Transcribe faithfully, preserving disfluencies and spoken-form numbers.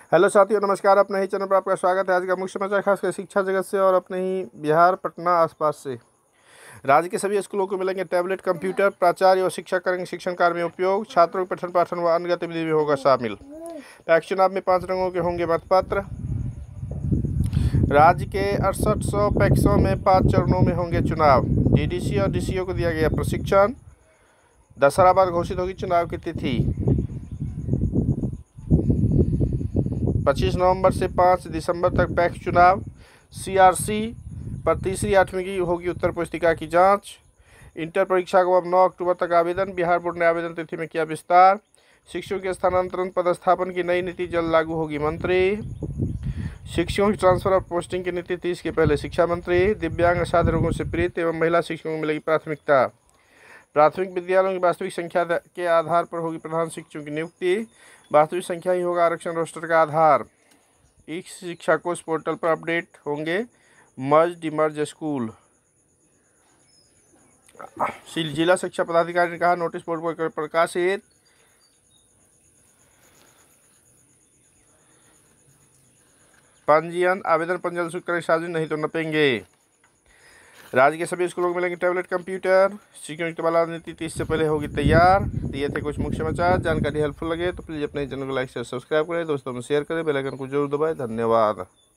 Hello साथियों, नमस्कार। अपने ही चैनल पर आपका स्वागत है। आज का मुख्य समाचार खासकर शिक्षा जगत से और अपने ही बिहार, पटना आसपास से। राज्य के सभी स्कूलों को मिलेंगे टैबलेट, कंप्यूटर। प्राचार्य और शिक्षक करेंगे शिक्षण कार्य में उपयोग। छात्रों के पठन पाठन व अन्य गतिविधि में होगा शामिल। पैक्स चुनाव में पाँच रंगों के होंगे मतपत्र। राज्य के अड़सठ सौ पैक्सों में पाँच चरणों में होंगे चुनाव। डीडीसी और डीसीओ को दिया गया प्रशिक्षण। दशहरा बाद घोषित होगी चुनाव की तिथि। पच्चीस नवंबर से पाँच दिसंबर तक पैक्स चुनाव। सीआरसी पर तीसरी आठवीं की होगी उत्तर पुस्तिका की जांच। इंटर परीक्षा को अब नौ अक्टूबर तक आवेदन। बिहार बोर्ड ने आवेदन तिथि में किया विस्तार। शिक्षकों के स्थानांतरण पदस्थापन की नई नीति जल्द लागू होगी, मंत्री। शिक्षकों की ट्रांसफर और पोस्टिंग की नीति तीस के पहले, शिक्षा मंत्री। दिव्यांग असाध्य रोगों से पीड़ित एवं महिला शिक्षकों को मिलेगी प्राथमिकता। प्राथमिक विद्यालयों की वास्तविक संख्या के आधार पर होगी प्रधान शिक्षकों की नियुक्ति। वास्तविक संख्या ही होगा आरक्षण रोस्टर का आधार। ई शिक्षा कोष पोर्टल पर अपडेट होंगे मर्ज डिमर्ज स्कूल। जिला शिक्षा पदाधिकारी ने कहा, नोटिस बोर्ड पर प्रकाशित। पंजीयन आवेदन पंजीयन शुल्क करें सार्वजनिक, नहीं तो नपेंगे। राज्य के सभी स्कूलों को मिलेंगे टैबलेट, कंप्यूटर। शिक्षण की तबादला नीति तीस से पहले होगी तैयार। ये थे कुछ मुख्य समाचार। जानकारी हेल्पफुल लगे तो प्लीज़ अपने चैनल को लाइक शेयर सब्सक्राइब करें, दोस्तों में शेयर करें, बेल आइकन को जरूर दबाएं। धन्यवाद।